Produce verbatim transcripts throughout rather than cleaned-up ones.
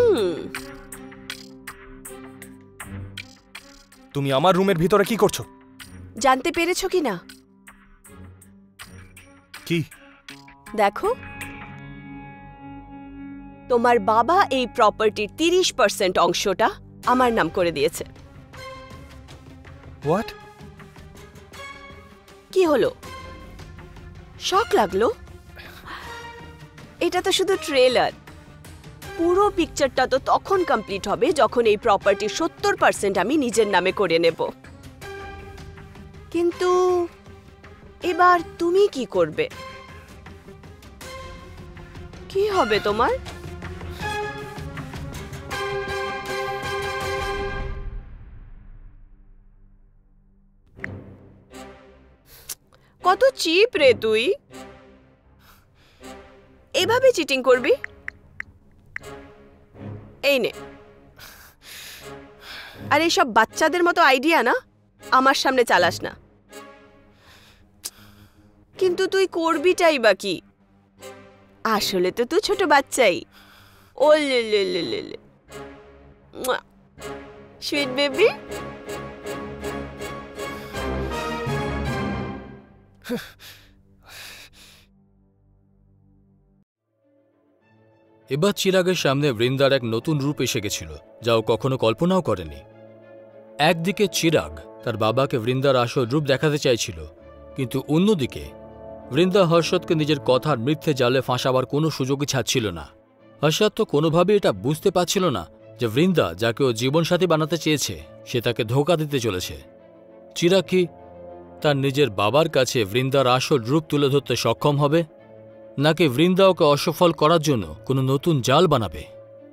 হুম তুমি আমার রুমের ভিতরে কি করছো? জানতে পেরেছো কি না? কি? দেখো, তোমার বাবা এই প্রপার্টির তিরিশ পার্সেন্ট অংশটা আমার নাম করে দিয়েছে। হোয়াট? কি হলো, শক লাগলো? এটা তো শুধু ট্রেলার। পুরো পিকচারটা তো তখন কমপ্লিট হবে যখন এই প্রপার্টির সত্তর পার্সেন্ট আমি নিজের নামে করে নেব। কিন্তু এবার তুমি কি করবে? কি হবে তোমার? কত চিপ রে তুই! এভাবে চিটিং করবি? এই নে। আর এইসব বাচ্চাদের মতো আইডিয়া না আমার সামনে চালাস না। কিন্তু তুই করবিটাই বা কি? আসলে তো তুই ছোট বাচ্চাই। ও লে লে লে লে লে সুইট বেবি। এবার চিরাগের সামনে বৃন্দার এক নতুন রূপ এসে গেছিল, যা ও কখনো কল্পনাও করেনি। একদিকে চিরাগ তার বাবাকে বৃন্দার আসল রূপ দেখাতে চাইছিল, কিন্তু অন্যদিকে বৃন্দা হর্ষদকে নিজের কথার মিথ্যে জালে ফাঁসাবার কোনো সুযোগই ছাড়ছিল না। হর্ষদ তো কোনোভাবেই এটা বুঝতে পারছিল না যে বৃন্দা, যাকে ও জীবনসাথী বানাতে চেয়েছে, সে তাকে ধোঁকা দিতে চলেছে। চিরাগ কি তার নিজের বাবার কাছে বৃন্দার আসল রূপ তুলে ধরতে সক্ষম হবে, নাকি বৃন্দা ওকে অসফল করার জন্য কোনো নতুন জাল বানাবে?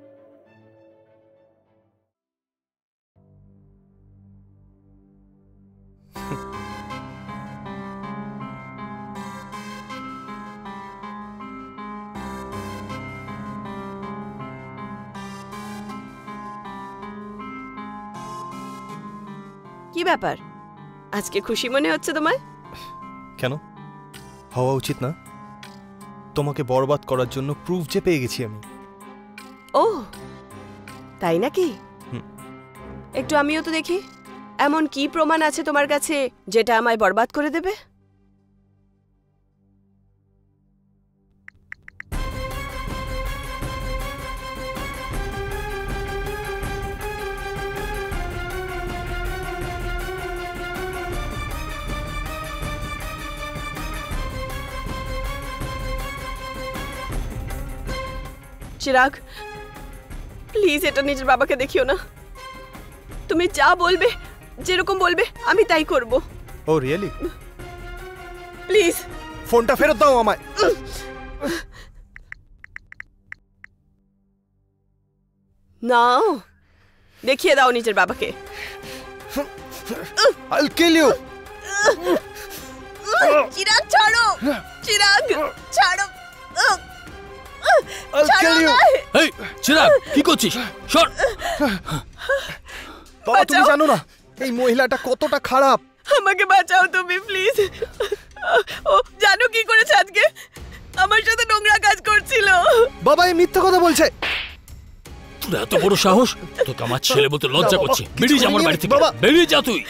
কি ব্যাপার, আজকে খুশি মনে হচ্ছে তোমার? কেন, হওয়া উচিত না? তোমাকে বরবাদ করার জন্য প্রুফ যে পেয়ে গেছি আমি। ও তাই নাকি? একটু আমিও তো দেখি, এমন কি প্রমাণ আছে তোমার কাছে যেটা আমায় বরবাদ করে দেবে? চিরাগ, প্লিজ এটা নিজের বাবাকে দেখিও না। তুমি যা বলবে, যেরকম বলবে আমি তাই করব। ও রিয়েলি? প্লিজ ফোনটা ফেরত দাও আমায়। নাও, দেখিয়ে দাও নিজের বাবাকে। I'll kill you! চিরাগ ছাড়ো, চিরাগ ছাড়ো। I'll kill you! এই চিরাগ, কি করছিস? সর! বাবা, তুমি জানো না এই মহিলাটা কতটা খারাপ। আমাকে বাঁচাও তুমি প্লিজ। ও জানো কি করেছে আজকে? আমার সাথে নোংরা কাজ করছিল। বাবা এই মিথ্যা কথা বলছে। তোর এত বড় সাহস! তোকে আমার ছেলে বলতে লজ্জা করছে। বেরিয়ে যা আমার বাড়ি থেকে, বেরিয়ে যা তুই।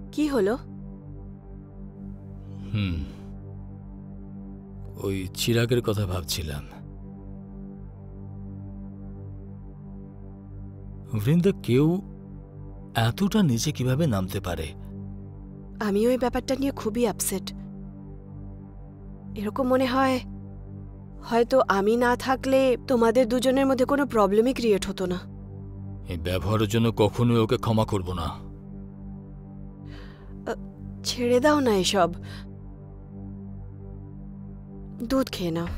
কি হলো? হুম ওই চিরাগের কথা ভাবছিলাম। বৃন্দা, কেউ এতটা নিচে কিভাবে নামতে পারে? আমি ওই ব্যাপারটা নিয়ে খুবই আপসেট। এরকম মনে হয় হয়তো আমি না থাকলে তোমাদের দুজনের মধ্যে কোনো প্রবলেমই ক্রিয়েট হতো না। এই ব্যবহারের জন্য কখনোই ওকে ক্ষমা করব না। ছেড়ে দাও না এসব, দুধ খেয়ে নাও।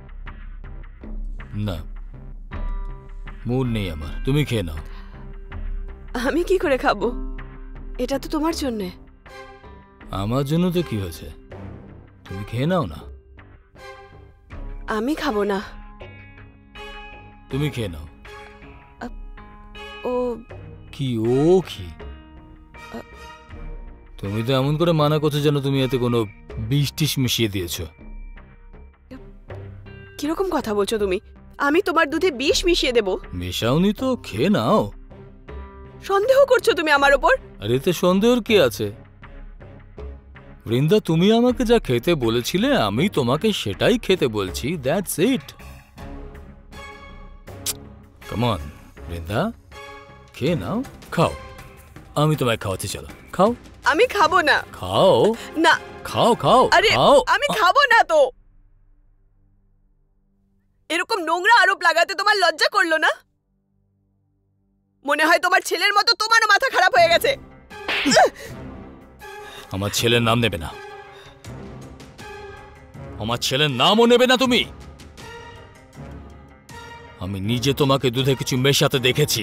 না, মুড নেই আমার, তুমি খেয়ে নাও। আমি কি করে খাবো? এটা তো তোমার জন্যে। আমার জন্য তো কি হয়েছে, তুমি খেয়ে নাও না। আমি খাবো না। তুমি খেয়ে নাও। ও কি ও কি? তুমি তো এমন করে মানা করছো যেন তুমি এতে কোনো বিষ টিস মিশিয়ে দিয়েছো। কিরকম কথা বলছো তুমি? আমি তোমার দুধে বিষ মিশিয়ে দেব? মেশাওনি তো, খেয়ে নাও। সন্দেহ করছো তুমি আমার ওপর? আর এতে সন্দেহের কি আছে? বৃন্দা, তুমি আমাকে যা খেতে বলেছিলে আমি তোমাকে সেটাই খেতে বলছি, that's it. Come on Brinda, খেয়ে নাও, খাও। আমি তোমায় খাওয়াতে, চলো খাও। আমি খাবো না। খাও না। খাও খাও। আরে খাও। আমি খাবো না তো। এরকম নোংরা আরোপ লাগাতে তোমার লজ্জা করলো না? মনে হয় তোমার ছেলের মতো তোমারও মাথা খারাপ হয়ে গেছে। আমার ছেলের নাম নেবে না, আমার ছেলের নামও নেবে না তুমি। আমি নিজে তোমাকে দুধে কিছু মেশাতে দেখেছি।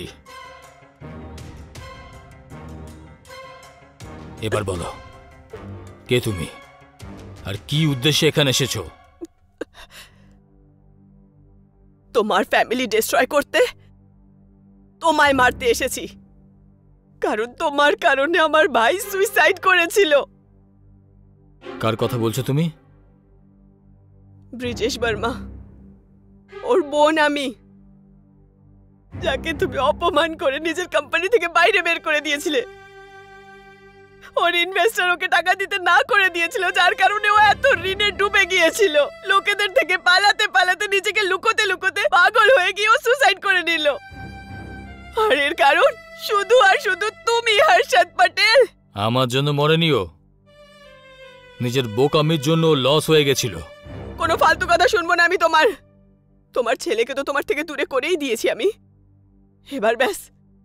এবার বলো, কে তুমি আর কি উদ্দেশ্যে এখানে এসেছো? তোমার ফ্যামিলি ডিস্ট্রয় করতে, তোমায় মারতে এসেছি। কারণ তোমার কারণে আমার ভাই সুইসাইড করেছিল। কার কথা বলছো তুমি? ব্রিজেশ বর্মা, ওর বোন আমি, যাকে তুমি অপমান করে নিজের কোম্পানি থেকে বাইরে বের করে দিয়েছিলে। ওর ইনভেস্টর ওকে টাকা দিতে না করে দিয়েছিল, যার কারণে ও এত ঋণে ডুবে গিয়েছিল। লোকেদের থেকে পালাতে পালাতে নিজেকে লুকোতে লুকোতে পাগল হয়ে গিয়ে ও সুসাইড করে নিল। আর এর কারণ শুধু আর শুধু তুমি, হর্ষদ পটেল। আমার জন্য মরেনিও, নিজের বোকামির জন্য লস হয়ে গেছিল। কোনো ফালতু কথা শুনবো না আমি তোমার। তোমার ছেলেকে তো তোমার থেকে দূরে করেই দিয়েছি আমি। এবার ব্যাস,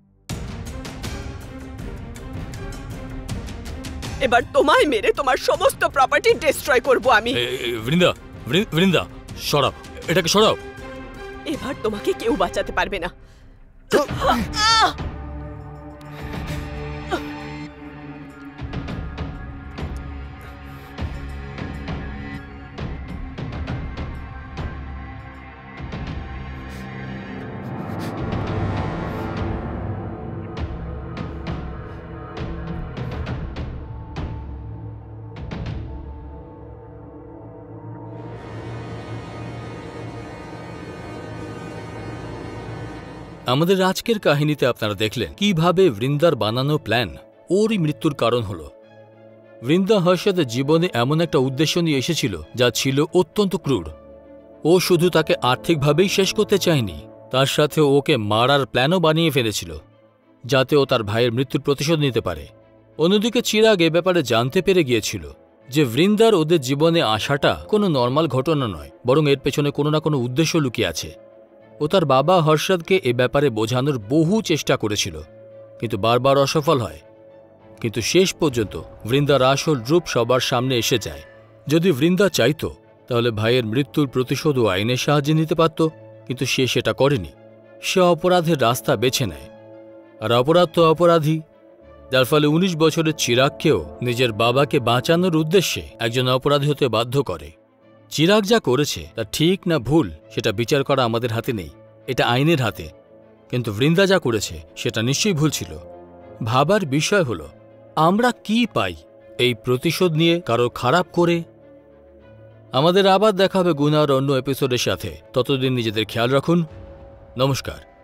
এবার তোমায় মেরে তোমার সমস্ত প্রপার্টি ডিস্ট্রয় করব আমি। বৃন্দা, বৃন্দা সরাও, এটাকে সরাও। এবার তোমাকে কেউ বাঁচাতে পারবে না। আমাদের আজকের কাহিনীতে আপনারা দেখলেন কিভাবে বৃন্দার বানানো প্ল্যান ওরই মৃত্যুর কারণ হল। বৃন্দা হর্ষদের জীবনে এমন একটা উদ্দেশ্য নিয়ে এসেছিল যা ছিল অত্যন্ত ক্রূর। ও শুধু তাকে আর্থিকভাবেই শেষ করতে চায়নি, তার সাথে ওকে মারার প্ল্যানও বানিয়ে ফেলেছিল যাতে ও তার ভাইয়ের মৃত্যুর প্রতিশোধ নিতে পারে। অন্যদিকে চিরাগ এ ব্যাপারে জানতে পেরে গিয়েছিল যে বৃন্দার ওদের জীবনে আসাটা কোনো নর্মাল ঘটনা নয়, বরং এর পেছনে কোনো না কোনো উদ্দেশ্য লুকিয়ে আছে। ও তার বাবা হর্ষদকে এ ব্যাপারে বোঝানোর বহু চেষ্টা করেছিল, কিন্তু বারবার অসফল হয়। কিন্তু শেষ পর্যন্ত বৃন্দার আসল রূপ সবার সামনে এসে যায়। যদি বৃন্দা চাইত তাহলে ভাইয়ের মৃত্যুর প্রতিশোধ ও আইনের সাহায্যে নিতে পারত, কিন্তু সে সেটা করেনি। সে অপরাধের রাস্তা বেছে নেয়, আর অপরাধ তো অপরাধী, যার ফলে উনিশ বছরের চিরাগকেও নিজের বাবাকে বাঁচানোর উদ্দেশ্যে একজন অপরাধী হতে বাধ্য করে। চিরাগ যা করেছে তা ঠিক না ভুল সেটা বিচার করা আমাদের হাতে নেই, এটা আইনের হাতে। কিন্তু বৃন্দা যা করেছে সেটা নিশ্চয়ই ভুল ছিল। ভাবার বিষয় হল আমরা কি পাই এই প্রতিশোধ নিয়ে কারো খারাপ করে। আমাদের আবার দেখা হবে গুনার অন্য এপিসোডের সাথে। ততদিন নিজেদের খেয়াল রাখুন। নমস্কার।